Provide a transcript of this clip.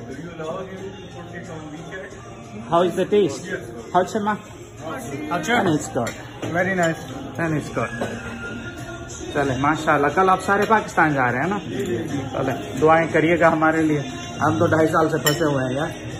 How is the taste? How chama? अच्छा, It's good. Very nice. Then it's good. चले माशाल्लाह। कल आप सारे पाकिस्तान जा रहे हैं ना? चले दुआएं करिएगा हमारे लिए, हम तो 2.5 साल से फंसे हुए हैं यार।